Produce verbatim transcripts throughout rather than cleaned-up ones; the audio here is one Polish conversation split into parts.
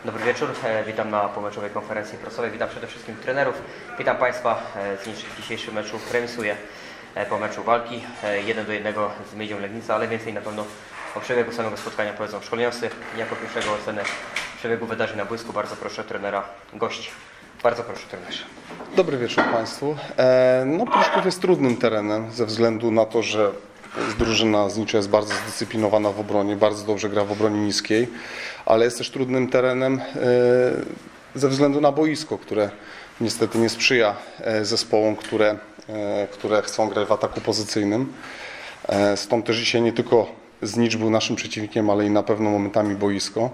Dobry wieczór, witam na pomeczowej konferencji prasowej, witam przede wszystkim trenerów, witam Państwa. Zniszczyk w dzisiejszym meczu remisuje po meczu walki jeden do jednego z Miedzią Legnica, ale więcej na pewno o przebiegu samego spotkania powiedzą szkoleniowcy. Jako pierwszego ocenę przebiegu wydarzeń na boisku bardzo proszę trenera gości. Bardzo proszę trenerze. Dobry wieczór Państwu. No, Pruszków jest trudnym terenem ze względu na to, że drużyna Znicza jest bardzo zdyscyplinowana w obronie, bardzo dobrze gra w obronie niskiej, ale jest też trudnym terenem ze względu na boisko, które niestety nie sprzyja zespołom, które, które chcą grać w ataku pozycyjnym. Stąd też dzisiaj nie tylko Znicz był naszym przeciwnikiem, ale i na pewno momentami boisko.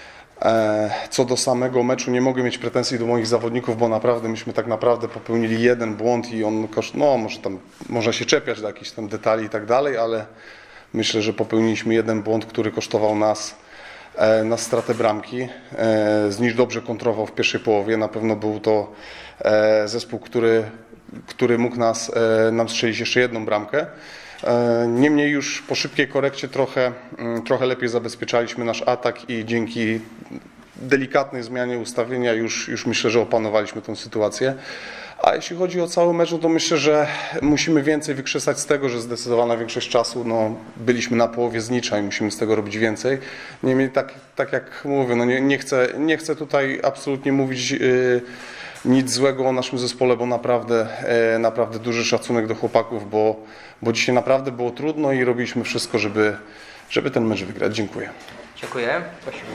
Co do samego meczu nie mogę mieć pretensji do moich zawodników, bo naprawdę myśmy tak naprawdę popełnili jeden błąd i on koszt, no może tam można się czepiać do jakichś tam detali i tak dalej, ale myślę, że popełniliśmy jeden błąd, który kosztował nas, nas stratę bramki. Znicz dobrze kontrował w pierwszej połowie, na pewno był to zespół, który, który mógł nas, nam strzelić jeszcze jedną bramkę. Niemniej już po szybkiej korekcie trochę, trochę lepiej zabezpieczaliśmy nasz atak i dzięki delikatnej zmianie ustawienia już, już myślę, że opanowaliśmy tę sytuację. A jeśli chodzi o cały mecz, no to myślę, że musimy więcej wykrzesać z tego, że zdecydowana większość czasu no, byliśmy na połowie Znicza i musimy z tego robić więcej. Niemniej tak, tak jak mówię, no nie, nie, chcę, nie chcę tutaj absolutnie mówić yy, nic złego o naszym zespole, bo naprawdę, e, naprawdę duży szacunek do chłopaków, bo, bo dzisiaj naprawdę było trudno i robiliśmy wszystko, żeby, żeby ten mecz wygrać. Dziękuję. Dziękuję. Prosimy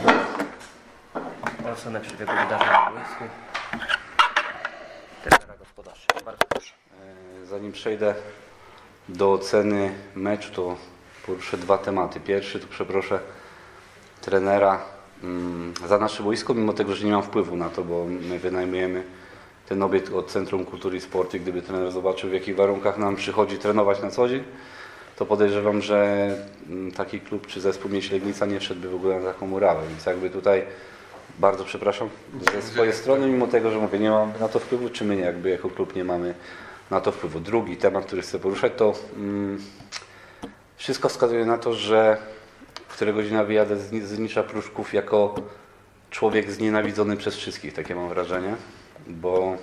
o ocenę przebiegu wydarzeń na boisku. Trenera gospodarzy. Bardzo proszę. Zanim przejdę do oceny meczu, to poruszę dwa tematy. Pierwszy to przeproszę trenera za nasze boisko, mimo tego, że nie mam wpływu na to, bo my wynajmujemy ten obiekt od Centrum Kultury i Sportu i gdyby trener zobaczył, w jakich warunkach nam przychodzi trenować na co dzień, to podejrzewam, że taki klub czy zespół Miedź Legnica nie wszedłby w ogóle na taką murawę, więc jakby tutaj bardzo przepraszam ze swojej strony, mimo tego, że mówię, nie mam na to wpływu, czy my jakby jako klub nie mamy na to wpływu. Drugi temat, który chcę poruszać, to mm, wszystko wskazuje na to, że któregoś dnia wyjadę z Znicza Pruszków jako człowiek znienawidzony przez wszystkich, takie mam wrażenie, bo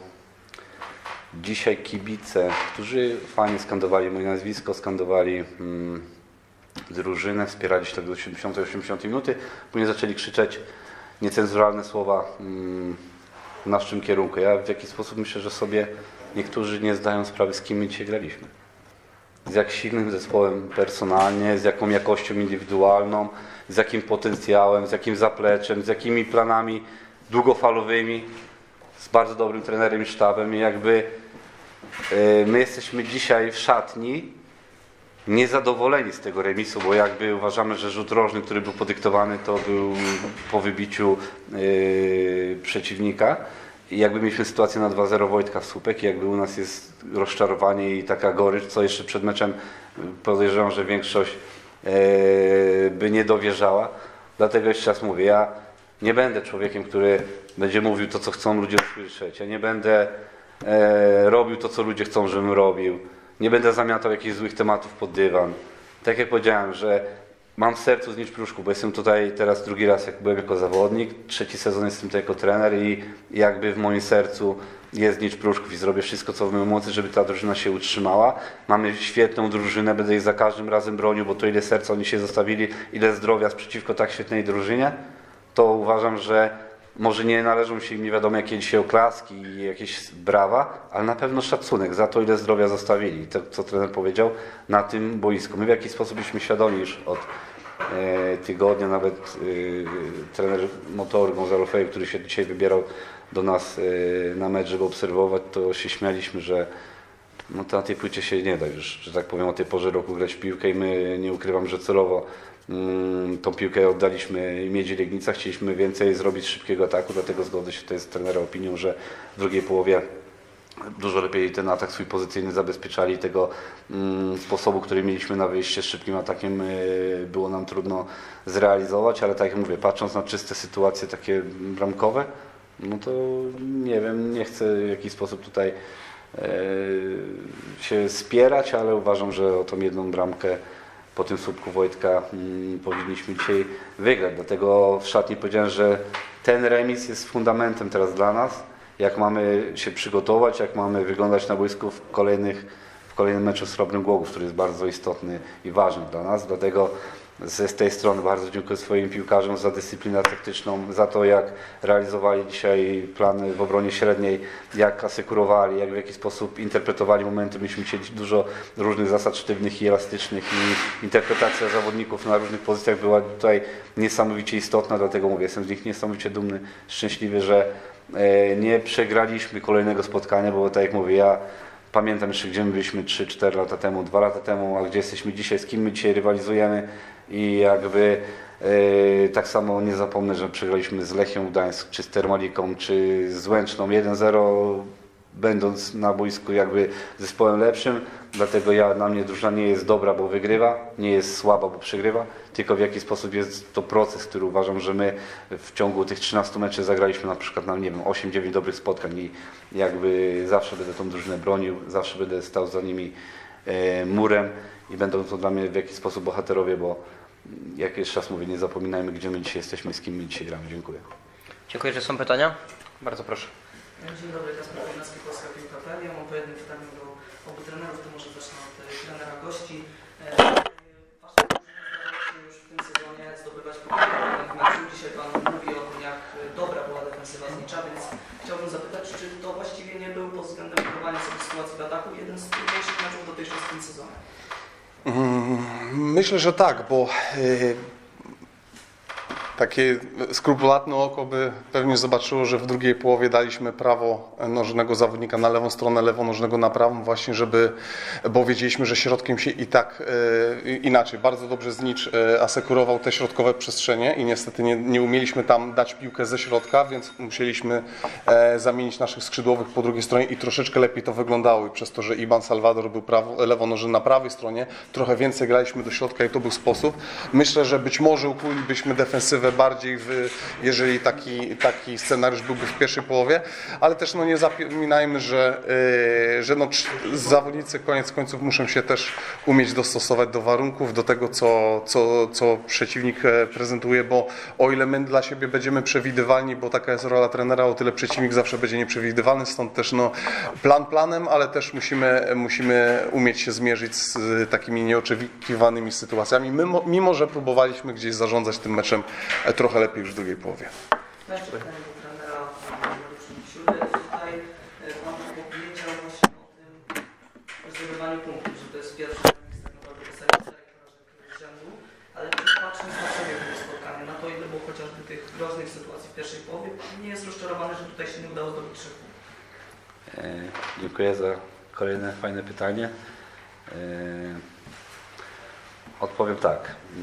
dzisiaj kibice, którzy fajnie skandowali moje nazwisko, skandowali mm, drużynę, wspierali się tak do siedemdziesiątej osiemdziesiątej minuty, później zaczęli krzyczeć niecenzuralne słowa mm, w naszym kierunku. Ja w jakiś sposób myślę, że sobie niektórzy nie zdają sprawy, z kim my dzisiaj graliśmy. Z jak silnym zespołem personalnie, z jaką jakością indywidualną, z jakim potencjałem, z jakim zapleczem, z jakimi planami długofalowymi, z bardzo dobrym trenerem i sztabem. I jakby yy, my jesteśmy dzisiaj w szatni niezadowoleni z tego remisu, bo jakby uważamy, że rzut rożny, który był podyktowany, to był po wybiciu yy, przeciwnika. I jakby mieliśmy sytuację na dwa zero Wojtka Słupek i jakby u nas jest rozczarowanie i taka gorycz, co jeszcze przed meczem podejrzewam, że większość e, by nie dowierzała. Dlatego jeszcze raz mówię, ja nie będę człowiekiem, który będzie mówił to, co chcą ludzie usłyszeć. Ja nie będę e, robił to, co ludzie chcą, żebym robił. Nie będę zamiatał jakichś złych tematów pod dywan. Tak jak powiedziałem, że mam w sercu Znicz Pruszków, bo jestem tutaj teraz drugi raz, jak byłem jako zawodnik, trzeci sezon jestem tutaj jako trener i jakby w moim sercu jest Znicz Pruszków i zrobię wszystko, co w mojej mocy, żeby ta drużyna się utrzymała. Mamy świetną drużynę, będę jej za każdym razem bronił, bo to ile serca oni się zostawili, ile zdrowia przeciwko tak świetnej drużynie, to uważam, że może nie należą się im nie wiadomo jakie dzisiaj oklaski i jakieś brawa, ale na pewno szacunek za to, ile zdrowia zostawili. To, co trener powiedział, na tym boisku. My w jakiś sposób byliśmy świadomi już od e, tygodnia, nawet e, trener motoru Gonzalo Fejo, który się dzisiaj wybierał do nas e, na mecz, żeby obserwować, to się śmialiśmy, że no to na tej płycie się nie da już, że tak powiem, o tej porze roku grać w piłkę i my, nie ukrywam, że celowo tą piłkę oddaliśmy Miedzi Legnica, chcieliśmy więcej zrobić szybkiego ataku, dlatego zgodzę się tutaj z trenerem opinią, że w drugiej połowie dużo lepiej ten atak swój pozycyjny zabezpieczali, tego mm, sposobu, który mieliśmy na wyjście z szybkim atakiem y, było nam trudno zrealizować, ale tak jak mówię, patrząc na czyste sytuacje takie bramkowe, no to nie wiem, nie chcę w jakiś sposób tutaj y, się spierać, ale uważam, że o tą jedną bramkę po tym słupku Wojtka hmm, powinniśmy dzisiaj wygrać. Dlatego w szatni powiedziałem, że ten remis jest fundamentem teraz dla nas, jak mamy się przygotować, jak mamy wyglądać na boisku w kolejnych, w kolejnym meczu z Srebrnym Głogów, który jest bardzo istotny i ważny dla nas. Dlatego z tej strony bardzo dziękuję swoim piłkarzom za dyscyplinę taktyczną, za to, jak realizowali dzisiaj plany w obronie średniej, jak asekurowali, jak w jaki sposób interpretowali momenty. Myśmy chcieli dużo różnych zasad sztywnych i elastycznych i interpretacja zawodników na różnych pozycjach była tutaj niesamowicie istotna, dlatego mówię, jestem z nich niesamowicie dumny, szczęśliwy, że nie przegraliśmy kolejnego spotkania, bo tak jak mówię, ja pamiętam jeszcze, gdzie my byliśmy trzy cztery lata temu, dwa lata temu, a gdzie jesteśmy dzisiaj, z kim my dzisiaj rywalizujemy i jakby yy, tak samo nie zapomnę, że przegraliśmy z Lechią Gdańsk, czy z Termaliką, czy z Łęczną jeden zero, będąc na boisku jakby zespołem lepszym, dlatego ja, na mnie drużyna nie jest dobra, bo wygrywa, nie jest słaba, bo przegrywa, tylko w jaki sposób jest to proces, który uważam, że my w ciągu tych trzynastu meczów zagraliśmy na przykład na, nie wiem, osiem dziewięć dobrych spotkań i jakby zawsze będę tą drużynę bronił, zawsze będę stał za nimi e, murem i będą to dla mnie w jakiś sposób bohaterowie, bo jak jeszcze raz mówię, nie zapominajmy, gdzie my dzisiaj jesteśmy, z kim my dzisiaj gramy. Dziękuję. Dziękuję, że są pytania. Bardzo proszę. Dzień dobry, Kasper Wojnacki, Polska Piłka kropka p l. Ja mam po jednym pytaniu do obu trenerów, to może zacznę od trenera gości. Wasza drużyna starała się już w tym sezonie zdobywać punkty w meczu. Dzisiaj Pan mówi o tym, jak dobra była defensywa Znicza, więc chciałbym zapytać, czy to właściwie nie był pod względem budowania sobie sytuacji w ataku jeden z trudniejszych meczów dotychczas w tym sezonie? Myślę, że tak, bo yy, takie skrupulatne oko by pewnie zobaczyło, że w drugiej połowie daliśmy prawonożnego zawodnika na lewą stronę, lewonożnego na prawą, właśnie żeby, bo wiedzieliśmy, że środkiem się i tak yy, inaczej. Bardzo dobrze Znicz yy, asekurował te środkowe przestrzenie i niestety nie, nie umieliśmy tam dać piłkę ze środka, więc musieliśmy yy, zamienić naszych skrzydłowych po drugiej stronie i troszeczkę lepiej to wyglądało. I przez to, że Iban Salvador był prawo, lewonożny na prawej stronie, trochę więcej graliśmy do środka i to był sposób. Myślę, że być może ukłulibyśmy defensywę bardziej, w, jeżeli taki, taki scenariusz byłby w pierwszej połowie, ale też no, nie zapominajmy, że, yy, że no, zawodnicy koniec końców muszą się też umieć dostosować do warunków, do tego, co, co, co przeciwnik prezentuje, bo o ile my dla siebie będziemy przewidywalni, bo taka jest rola trenera, o tyle przeciwnik zawsze będzie nieprzewidywalny, stąd też no, plan planem, ale też musimy, musimy umieć się zmierzyć z takimi nieoczekiwanymi sytuacjami, mimo, mimo że próbowaliśmy gdzieś zarządzać tym meczem trochę lepiej już w drugiej połowie. Jeszcze pytanie do trenera Siódmy. Tutaj Pan powiedział właśnie o tym zdobywaniu punktów, że to jest pierwszy remis tak naprawdę po serii czterech porażek z rzędu, ale patrząc na przebieg tego spotkania, na to ile było chociażby tych groźnych sytuacji w pierwszej połowie, nie jest rozczarowany, że tutaj się nie udało zdobyć trzech punktów. E, dziękuję za kolejne fajne pytanie. E, odpowiem tak.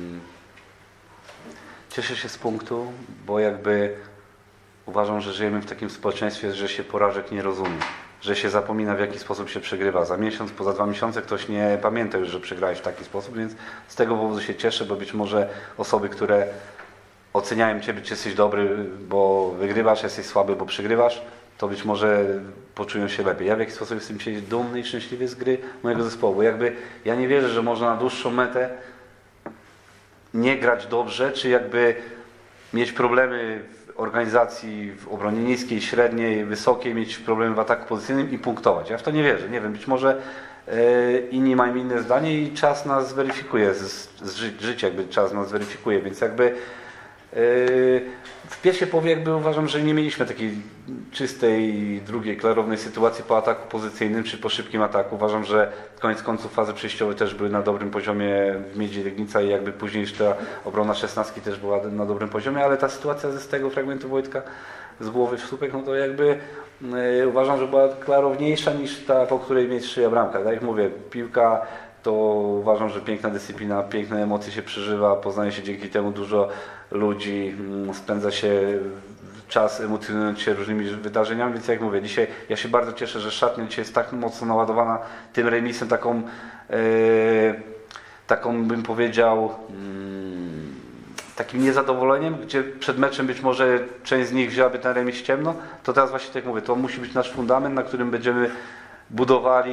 Cieszę się z punktu, bo jakby uważam, że żyjemy w takim społeczeństwie, że się porażek nie rozumie, że się zapomina, w jaki sposób się przegrywa. Za miesiąc, poza dwa miesiące ktoś nie pamięta już, że przegrałeś w taki sposób, więc z tego powodu się cieszę, bo być może osoby, które oceniają Ciebie, czy jesteś dobry, bo wygrywasz, jesteś słaby, bo przegrywasz, to być może poczują się lepiej. Ja w jakiś sposób jestem dzisiaj dumny i szczęśliwy z gry mojego zespołu, bo jakby ja nie wierzę, że można na dłuższą metę nie grać dobrze, czy jakby mieć problemy w organizacji, w obronie niskiej, średniej, wysokiej, mieć problemy w ataku pozycyjnym i punktować. Ja w to nie wierzę. Nie wiem, być może yy, inni mają inne zdanie i czas nas zweryfikuje, z, z ży życia jakby czas nas zweryfikuje, więc jakby yy, w pierwszej połowie jakby uważam, że nie mieliśmy takiej czystej, drugiej, klarownej sytuacji po ataku pozycyjnym czy po szybkim ataku. Uważam, że koniec końców fazy przejściowe też były na dobrym poziomie w Miedzi Legnica i jakby później ta obrona szesnastki też była na dobrym poziomie, ale ta sytuacja z tego fragmentu Wojtka z głowy w słupek, no to jakby yy, uważam, że była klarowniejsza niż ta, po której mieć szyja bramka. Tak jak mówię, piłka to uważam, że piękna dyscyplina, piękne emocje się przeżywa, poznaje się dzięki temu dużo ludzi, spędza się czas emocjonując się różnymi wydarzeniami, więc jak mówię, dzisiaj ja się bardzo cieszę, że szatnia dzisiaj jest tak mocno naładowana tym remisem, taką, yy, taką bym powiedział, yy, takim niezadowoleniem, gdzie przed meczem być może część z nich wzięłaby ten remis ciemno, to teraz właśnie tak mówię, to musi być nasz fundament, na którym będziemy budowali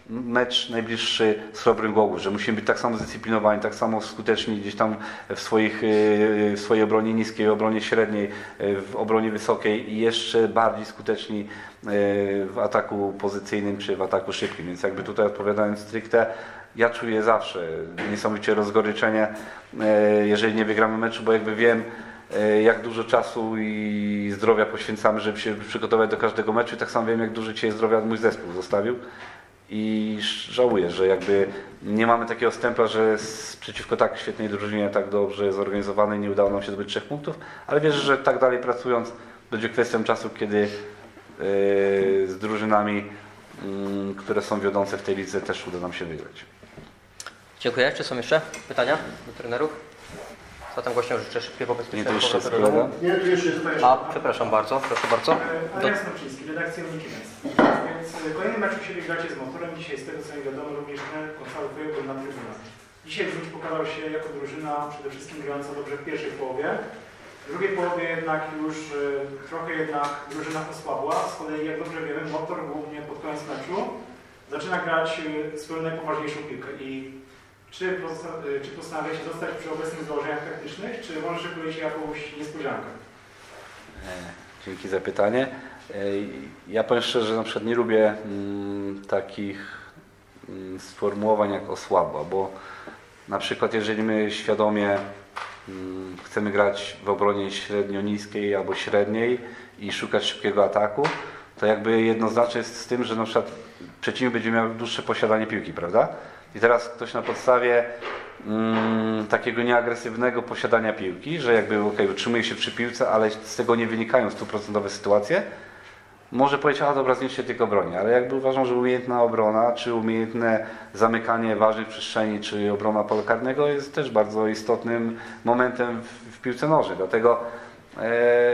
mecz najbliższy z Chrobrym Głogów, że musimy być tak samo zdyscyplinowani, tak samo skuteczni gdzieś tam w, swoich, w swojej obronie niskiej, obronie średniej, w obronie wysokiej i jeszcze bardziej skuteczni w ataku pozycyjnym czy w ataku szybkim. Więc jakby tutaj odpowiadając stricte, ja czuję zawsze niesamowicie rozgoryczenie, jeżeli nie wygramy meczu, bo jakby wiem, jak dużo czasu i zdrowia poświęcamy, żeby się przygotować do każdego meczu i tak samo wiem, jak dużo dzisiaj zdrowia mój zespół zostawił i żałuję, że jakby nie mamy takiego stempla, że przeciwko tak świetnej drużynie, tak dobrze zorganizowanej nie udało nam się zdobyć trzech punktów, ale wierzę, że tak dalej pracując będzie kwestią czasu, kiedy z drużynami, które są wiodące w tej lidze, też uda nam się wygrać. Dziękuję. Czy są jeszcze pytania do trenerów? Zatem gościom życzę szybkiego, bezpiecznego Nie, to jeszcze powrotu do domu. Nie, tu jeszcze jest pytanie. A, przepraszam bardzo, proszę bardzo. Adrian Smoczyński, redakcja Uniki Więc w kolejnym meczu siebie gracie z Motorem. Dzisiaj z tego co mi wiadomo również trener konsultuje go na trybunach. Dzisiaj Łódź pokazał się jako drużyna przede wszystkim grająca dobrze w pierwszej połowie. W drugiej połowie jednak już y, trochę jednak drużyna osłabła. Z kolei jak dobrze wiemy, Motor głównie pod koniec meczu zaczyna grać y, swoją najpoważniejszą piłkę. I Czy, czy postanawia się zostać przy obecnych założeniach taktycznych, czy może szykuje się jakąś niespodziankę? Dzięki za pytanie. Ja powiem szczerze, że na przykład nie lubię mm, takich mm, sformułowań jak osłabła, bo na przykład jeżeli my świadomie mm, chcemy grać w obronie średnio-niskiej albo średniej i szukać szybkiego ataku, to jakby jednoznacznie jest z tym, że na przykład przeciwnik będzie miał dłuższe posiadanie piłki, prawda? I teraz ktoś na podstawie mm, takiego nieagresywnego posiadania piłki, że jakby okay, utrzymuje się przy piłce, ale z tego nie wynikają stuprocentowe sytuacje, może powiedzieć, a dobra, zniszczy tylko broni, ale jakby uważam, że umiejętna obrona, czy umiejętne zamykanie ważnych przestrzeni, czy obrona pola karnego jest też bardzo istotnym momentem w, w piłce nożnej. Dlatego e,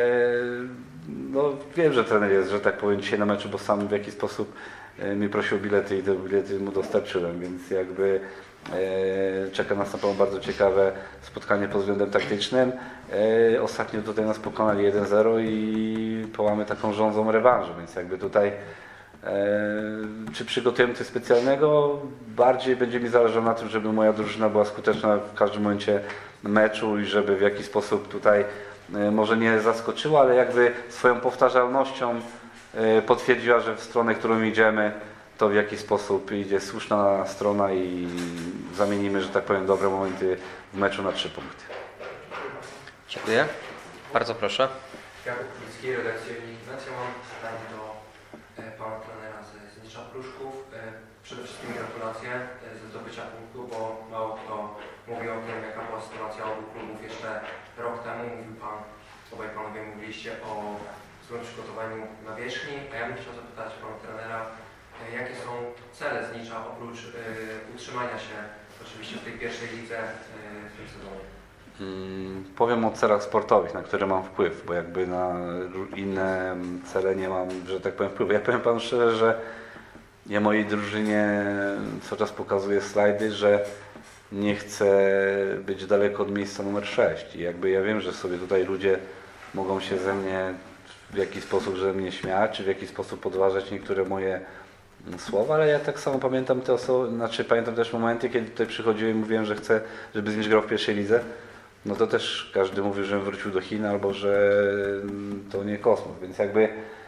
no, wiem, że trener jest, że tak powiem, dzisiaj na meczu, bo sam w jakiś sposób mi prosił o bilety i te bilety mu dostarczyłem, więc jakby e, czeka nas na pewno bardzo ciekawe spotkanie pod względem taktycznym. E, ostatnio tutaj nas pokonali jeden zero i połamy taką rządzą rewanżu, więc jakby tutaj e, czy przygotujemy coś specjalnego? Bardziej będzie mi zależało na tym, żeby moja drużyna była skuteczna w każdym momencie meczu i żeby w jakiś sposób tutaj e, może nie zaskoczyła, ale jakby swoją powtarzalnością potwierdziła, że w stronę, którą idziemy, to w jakiś sposób idzie słuszna strona i zamienimy, że tak powiem, dobre momenty w meczu na trzy punkty. Dziękuję. Bardzo proszę. Jakub Kulicki, redakcja Uniki Więc. Ja mam pytanie do e, pana trenera z Znicza Pruszków. E, przede wszystkim gratulacje e, ze zdobycia punktu, bo mało kto mówi o tym, jaka była sytuacja obu klubów jeszcze rok temu. Mówił pan, obaj panowie mówiliście o złym przygotowaniu na wierzchni, a ja bym chciał zapytać pana trenera, jakie są cele Znicza oprócz y, utrzymania się oczywiście w tej pierwszej lidze y, w tym sezonie? Hmm, powiem o celach sportowych, na które mam wpływ, bo jakby na inne cele nie mam, że tak powiem, wpływu. Ja powiem panu szczerze, że ja mojej drużynie cały czas pokazuję slajdy, że nie chcę być daleko od miejsca numer sześć. I jakby ja wiem, że sobie tutaj ludzie mogą się ze mnie w jakiś sposób, że mnie śmiać, czy w jakiś sposób podważać niektóre moje słowa, ale ja tak samo pamiętam te osoby, znaczy pamiętam też momenty, kiedy tutaj przychodziłem i mówiłem, że chcę, żeby Znicz grał w pierwszej lidze. No to też każdy mówił, że wrócił do Chin albo że to nie kosmos, więc jakby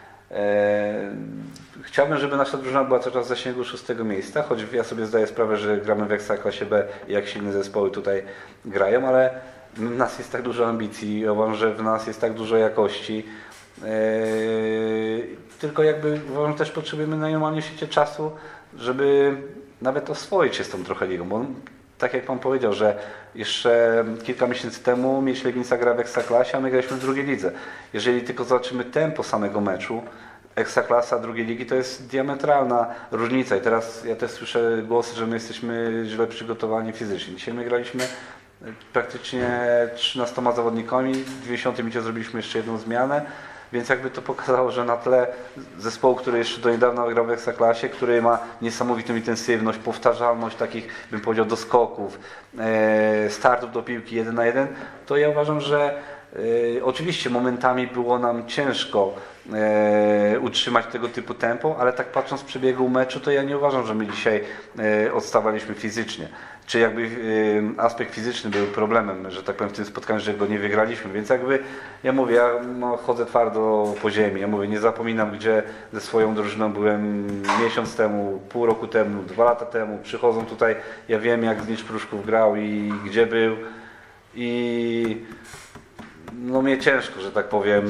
e, chciałbym, żeby nasza drużyna była cały czas w zasięgu szóstego miejsca, choć ja sobie zdaję sprawę, że gramy w Ekstraklasie B i jak silne zespoły tutaj grają, ale w nas jest tak dużo ambicji, ja uważam, że w nas jest tak dużo jakości. Yy, tylko jakby uważam, też potrzebujemy najnormalniej w świecie czasu, żeby nawet oswoić się z tą trochę ligą, bo tak jak pan powiedział, że jeszcze kilka miesięcy temu Miedź Legnica gra w Ekstraklasie, a my graliśmy w drugiej lidze. Jeżeli tylko zobaczymy tempo samego meczu, Ekstraklasa drugiej ligi to jest diametralna różnica i teraz ja też słyszę głosy, że my jesteśmy źle przygotowani fizycznie. Dzisiaj my graliśmy praktycznie trzynastoma zawodnikami, w dziewięćdziesiątym minucie zrobiliśmy jeszcze jedną zmianę, więc jakby to pokazało, że na tle zespołu, który jeszcze do niedawna grał w Ekstraklasie, który ma niesamowitą intensywność, powtarzalność takich, bym powiedział, doskoków, startów do piłki jeden na jeden, to ja uważam, że E, oczywiście momentami było nam ciężko e, utrzymać tego typu tempo, ale tak patrząc z przebiegu meczu, to ja nie uważam, że my dzisiaj e, odstawaliśmy fizycznie. Czy jakby e, aspekt fizyczny był problemem, że tak powiem, w tym spotkaniu, że go nie wygraliśmy, więc jakby ja mówię, ja no, chodzę twardo po ziemi, ja mówię, nie zapominam, gdzie ze swoją drużyną byłem miesiąc temu, pół roku temu, dwa lata temu, przychodzą tutaj, ja wiem, jak Znicz Pruszków grał i gdzie był i no mnie ciężko, że tak powiem,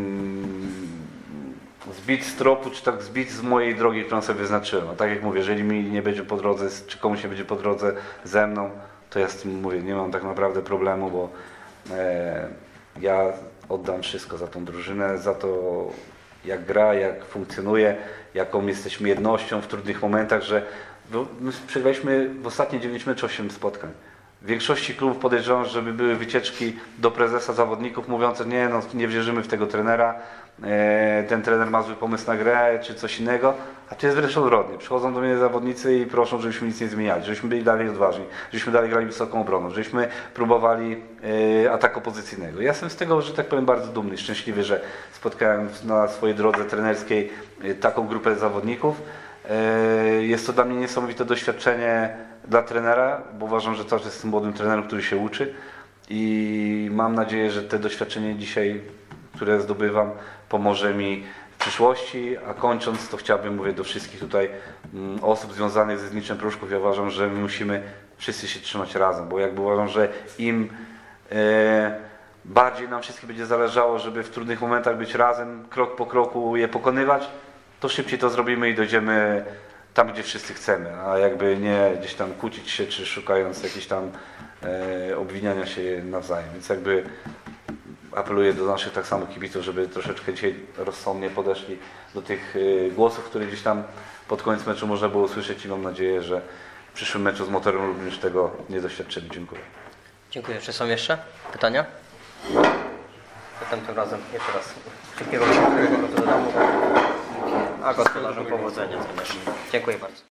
zbić z tropu, czy tak zbić z mojej drogi, którą sobie wyznaczyłem. A tak jak mówię, jeżeli mi nie będzie po drodze, czy komuś nie będzie po drodze ze mną, to ja z tym mówię, nie mam tak naprawdę problemu, bo e, ja oddam wszystko za tą drużynę, za to jak gra, jak funkcjonuje, jaką jesteśmy jednością w trudnych momentach, że my przegraliśmy w ostatnie dziewięć meczów osiem spotkań. W większości klubów podejrzewam, żeby były wycieczki do prezesa zawodników mówiące, nie, no, nie wierzymy w tego trenera, e, ten trener ma zły pomysł na grę, czy coś innego, a tu jest wręcz odwrotnie. Przychodzą do mnie zawodnicy i proszą, żebyśmy nic nie zmieniali, żebyśmy byli dalej odważni, żebyśmy dalej grali wysoką obroną, żebyśmy próbowali e, ataku pozycyjnego. Ja jestem z tego, że tak powiem, bardzo dumny, szczęśliwy, że spotkałem na swojej drodze trenerskiej e, taką grupę zawodników. E, jest to dla mnie niesamowite doświadczenie dla trenera, bo uważam, że też jestem młodym trenerem, który się uczy i mam nadzieję, że te doświadczenie dzisiaj, które zdobywam, pomoże mi w przyszłości, a kończąc to chciałbym mówić do wszystkich tutaj mm, osób związanych ze Zniczem Pruszków, ja uważam, że my musimy wszyscy się trzymać razem, bo jakby uważam, że im e, bardziej nam wszystkim będzie zależało, żeby w trudnych momentach być razem, krok po kroku je pokonywać, to szybciej to zrobimy i dojdziemy tam, gdzie wszyscy chcemy, a jakby nie gdzieś tam kłócić się, czy szukając jakichś tam e, obwiniania się nawzajem. Więc jakby apeluję do naszych tak samo kibiców, żeby troszeczkę dzisiaj rozsądnie podeszli do tych e, głosów, które gdzieś tam pod koniec meczu można było usłyszeć i mam nadzieję, że w przyszłym meczu z Motorem również tego nie doświadczymy. Dziękuję. Dziękuję. Czy są jeszcze pytania? Zatem tym razem jeszcze raz szybkiego powrotu do domu, a gospodarzom powodzenia. Dziękuję bardzo.